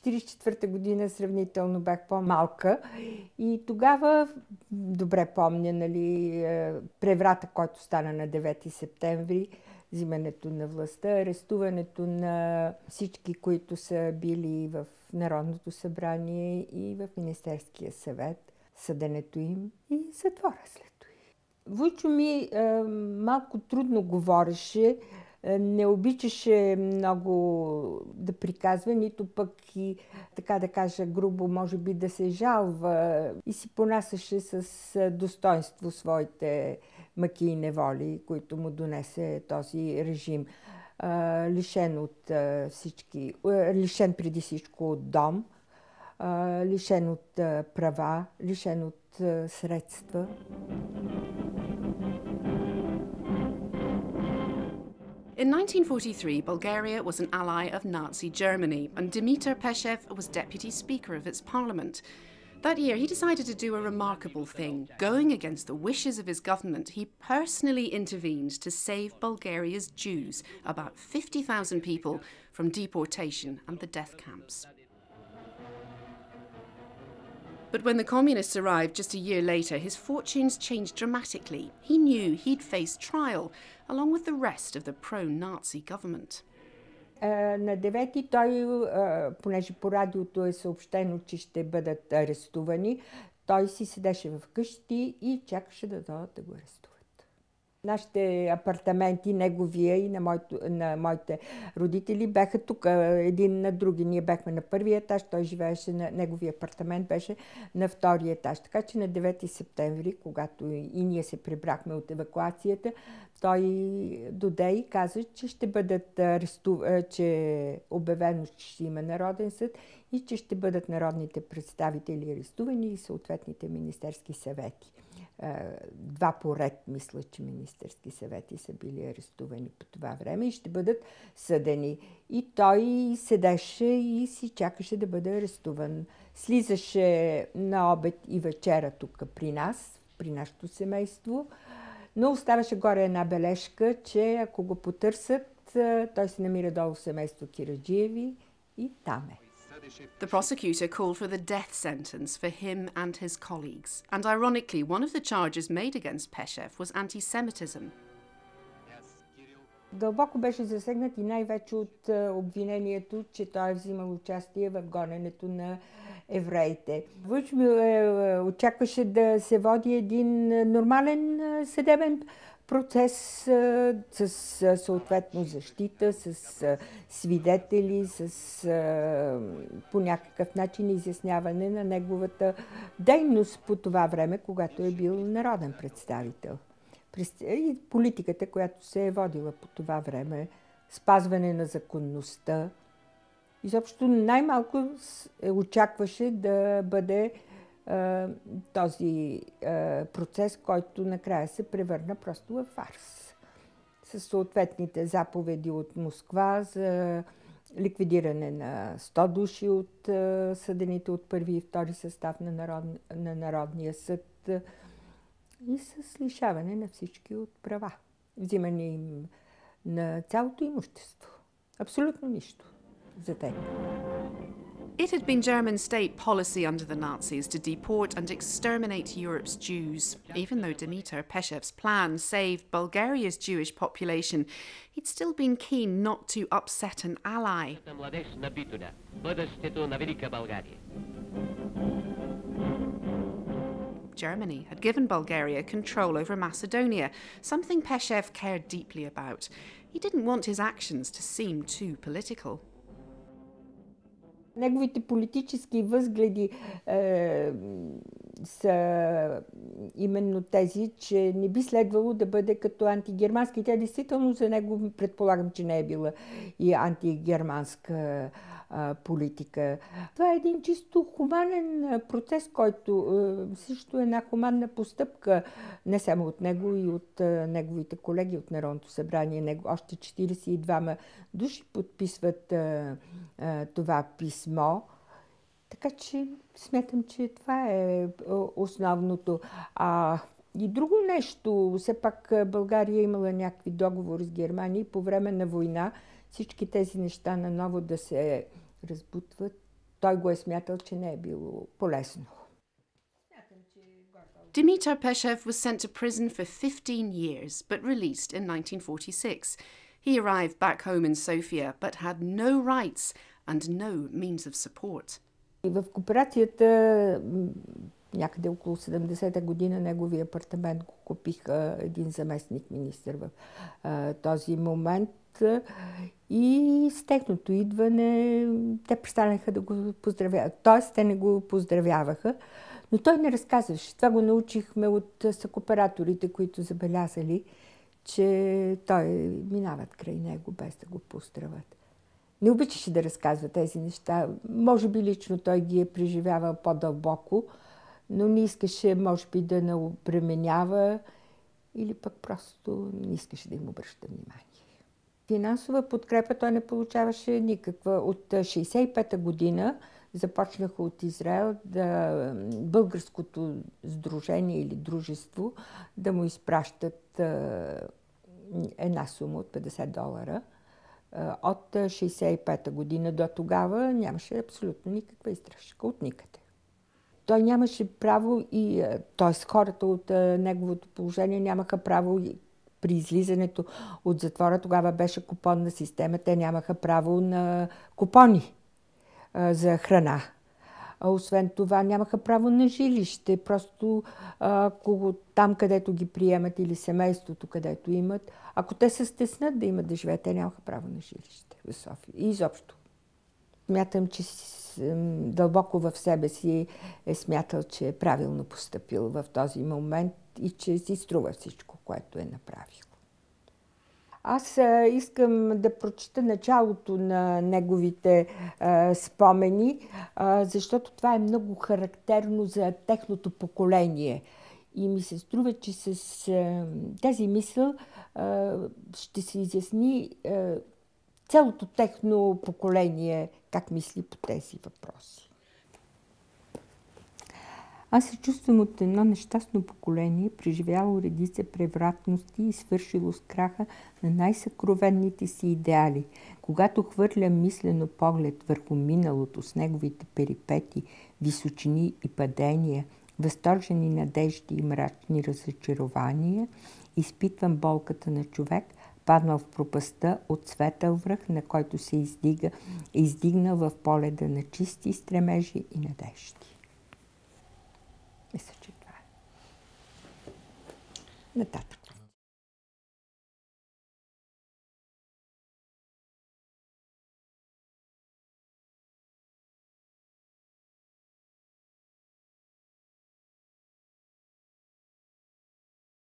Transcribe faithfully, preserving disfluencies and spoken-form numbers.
четиридесет и четвърта година сравнително бях по-малка и тогава, добре помня, нали, преврата, който стана на девети септември, взимането на властта, арестуването на всички, които са били в Народното събрание и в Министерския съвет, съденето им и затвора след това. Войчо ми е, малко трудно говореше, не обичаше много да приказва, нито пък и, така да кажа грубо, може би да се жалва и си понасяше с достоинство своите мъки и неволи, които му донесе този режим. Лишен от всички, лишен преди всичко от дом, лишен от права, лишен от средства. In nineteen forty-three, Bulgaria was an ally of Nazi Germany, and Dimitar Peshev was deputy speaker of its parliament. That year, he decided to do a remarkable thing. Going against the wishes of his government, he personally intervened to save Bulgaria's Jews, about fifty thousand people, from deportation and the death camps. But when the communists arrived just a year later, his fortunes changed dramatically. He knew he'd face trial, along with the rest of the pro-Nazi government. На девети той, понеже по радиото е съобщено, че ще бъдат арестувани, той си седеше вкъщи и чакаше да дойдат да го арестуват. Нашите апартаменти, неговия и на, моето, на моите родители, бяха тук един на други. Ние бяхме на първия етаж, той живееше на неговия апартамент, беше на втория етаж. Така че на девети септември, когато и ние се прибрахме от евакуацията, той доде и каза, че ще бъдат арестувани, че обявено, че ще има Народен съд и че ще бъдат народните представители арестувани и съответните министерски съвети. Два поред, мисля, че министерски съвети са били арестувани по това време и ще бъдат съдени. И той седеше и си чакаше да бъде арестуван. Слизаше на обед и вечера тук при нас, при нашето семейство, но оставаше горе една бележка, че ако го потърсят, той се намира долу в семейство Кираджиеви и там е. The prosecutor called for the death sentence for him and his colleagues. And ironically, one of the charges made against Peshev was anti-Semitism. Дълбоко беше засегнат и най-вече от обвинението, че той е взимал участие в гоненето на евреите. Войчо ми очакваше да се води един нормален съдебен процес с съответно защита, с свидетели, с по някакъв начин изясняване на неговата дейност по това време, когато е бил народен представител. И политиката, която се е водила по това време, спазване на законността. Изобщо най-малко очакваше да бъде този процес, който накрая се превърна просто в фарс. С съответните заповеди от Москва за ликвидиране на сто души от съдените от първи и втори състав на, народ, на Народния съд и с лишаване на всички от права. Взимане им на цялото имущество. Абсолютно нищо за теб. It had been German state policy under the Nazis to deport and exterminate Europe's Jews. Even though Dimitar Peshev's plan saved Bulgaria's Jewish population, he'd still been keen not to upset an ally. Germany had given Bulgaria control over Macedonia, something Peshev cared deeply about. He didn't want his actions to seem too political. Неговите политически възгледи е, са именно тези, че не би следвало да бъде като антигермански. Тя действително за него предполагам, че не е била и антигерманска е, политика. Това е един чисто хуманен процес, който е, също е една хуманна постъпка, не само от него и от е, неговите колеги от Народното събрание. Него, още четиридесет и двама души подписват е, е, това писмо. Така че смятам, че това е основното. А и друго нещо, все пак България имала някакви договори с Германия и по време на война всички тези неща наново да се разбутват той го е смятал, че не е било полезно. Dimitar Peshev was sent to prison for fifteen years, but released in nineteen forty-six. He arrived back home in Sofia, but had no rights and no means of support. И в кооперацията някъде около седемдесета година неговия апартамент го купиха един заместник министър в а, този момент. И с техното идване те престанаха да го поздравяват. Тоест, те не го поздравяваха, но той не разказваше. Това го научихме от съкооператорите, които забелязали, че той минават край него без да го поздравят. Не обичаше да разказва тези неща. Може би лично той ги е преживявал по-дълбоко, но не искаше, може би, да не обременява или пък просто не искаше да им обръща внимание. Финансова подкрепа той не получаваше никаква. От шейсет и пета година започнаха от Израел да, българското сдружение или дружество да му изпращат една сума от петдесет долара. От шейсет и пета година до тогава нямаше абсолютно никаква издръжка от никъде. Той нямаше право и, т.е. хората от неговото положение нямаха право при излизането от затвора, тогава беше купонна система, те нямаха право на купони а, за храна. А освен това нямаха право на жилище. Просто ако там, където ги приемат или семейството, където имат, ако те се стеснат да имат да живеят, те нямаха право на жилище в София. И изобщо. Смятам, че дълбоко в себе си е смятал, че е правилно постъпил в този момент и че си струва всичко, което е направил. Аз искам да прочета началото на неговите а, спомени, а, защото това е много характерно за техното поколение. И ми се струва, че с а, тази мисъл а, ще се изясни а, цялото техно поколение как мисли по тези въпроси. Аз се чувствам от едно нещастно поколение, преживяло редица превратности и свършило с краха на най-съкровенните си идеали. Когато хвърлям мислено поглед върху миналото с неговите перипети, височини и падения, възторжени надежди и мрачни разочарования, изпитвам болката на човек, паднал в пропастта от светъл връх, на който се издига, издигнал в поледа на чисти стремежи и надежди. Мисля, че това е. Нататък.